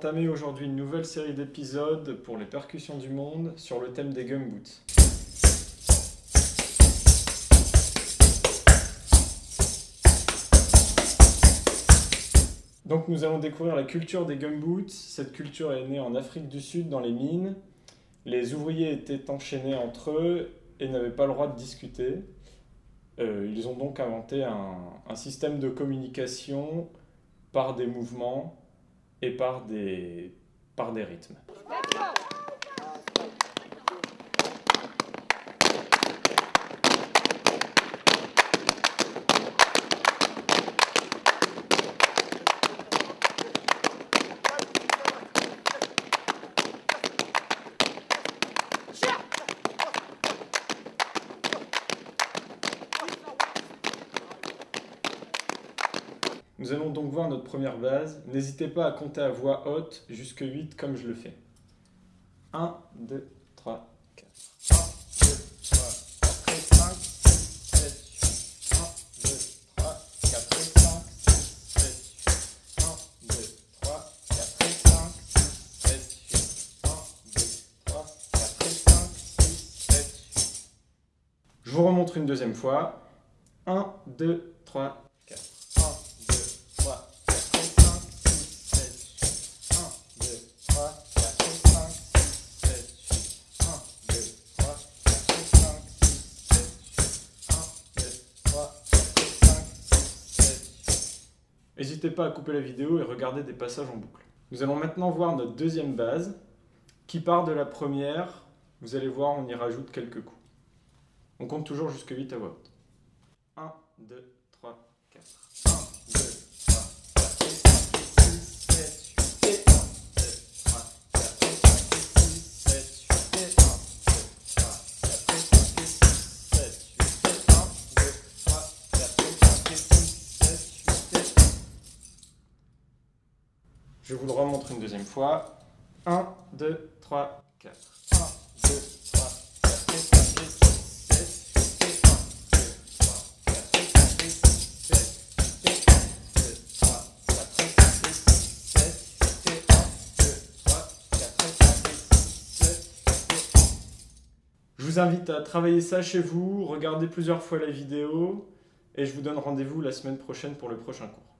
entamer aujourd'hui une nouvelle série d'épisodes pour les percussions du monde sur le thème des gumboots. Donc nous allons découvrir la culture des gumboots. Cette culture est née en Afrique du Sud, dans les mines. Les ouvriers étaient enchaînés entre eux et n'avaient pas le droit de discuter. Ils ont donc inventé un système de communication par des mouvements et par des rythmes. Nous allons donc voir notre première base. N'hésitez pas à compter à voix haute jusqu'à 8 comme je le fais. 1, 2, 3, 4. 1, 2, 3, 4 et 5, 6, 7, 8. 1, 2, 3, 4 et 5, 6, 7, 8. 1, 2, 3, 4 et 5, 6, 7, 8. 1, 2, 3, 4 et 5, 6, 7, 8. Je vous remontre une deuxième fois. 1, 2, 3, 4. 3, 4 et 5, 6, 7, 8. 1, 2, 3, 4 et 5, 6, 7, 8. 1, 2, 3, 4 et 5, 6, 7, 8. 1, 2, 3, 4 et 5, 6, 7, 8. N'hésitez pas à couper la vidéo et regarder des passages en boucle. Nous allons maintenant voir notre deuxième base qui part de la première. Vous allez voir, on y rajoute quelques coups. On compte toujours jusqu'à 8 à voix haute. 1, 2, 3, 4. 1, 2, 3, 4 et 5 et 6, 7, 8 et 1, 2, 3, 4 et 5 et 6, 7, 8 et 1, 2, 3, 4 et 5 et 6, 7, 8 et 1, 2, 3, 4 et 5 et 6, 7, 8 et 1. Je vous le remontre une deuxième fois. 1, 2, 3, 4. 1, 2, 3, 4 et 5 et 6, 7, 8 et 1, 2, 3, 4 et 5 et 6, 7, 8 et 1, 2, 3, 4 et 5 et 6, 7, 8 et 1, 2, 3, 4 et 5 et 6, 7, 8 et 1. Je vous invite à travailler ça chez vous, regardez plusieurs fois la vidéo et je vous donne rendez-vous la semaine prochaine pour le prochain cours.